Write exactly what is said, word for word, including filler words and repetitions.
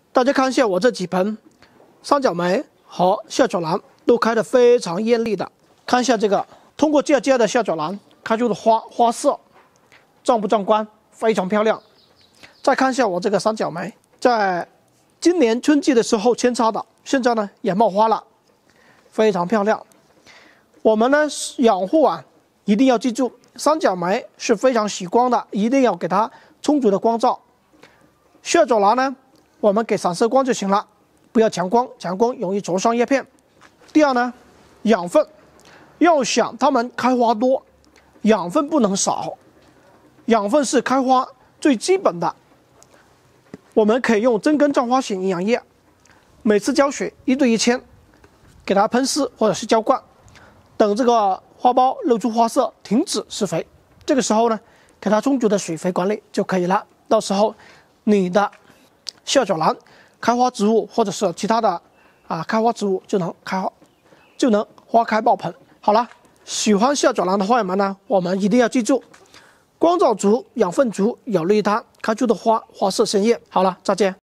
大家看一下我这几盆三角梅和小脚兰都开得非常艳丽的。看一下这个，通过嫁接的小脚兰开出的花花色壮不壮观？非常漂亮。再看一下我这个三角梅，在今年春季的时候扦插的，现在呢也冒花了，非常漂亮。我们呢养护啊，一定要记住，三角梅是非常喜光的，一定要给它充足的光照。小脚兰呢，我们给散射光就行了，不要强光，强光容易灼伤叶片。第二呢，养分，要想它们开花多，养分不能少，养分是开花最基本的。我们可以用真根状花型营养液，每次浇水一对一千，给它喷施或者是浇灌，等这个花苞露出花色，停止施肥，这个时候呢，给它充足的水肥管理就可以了。到时候你的小脚兰开花植物或者是其他的啊开花植物就能开花，就能花开爆棚。好了，喜欢小脚兰的花友们呢，我们一定要记住，光照足、养分足，有利于它开出的花花色鲜艳。好了，再见。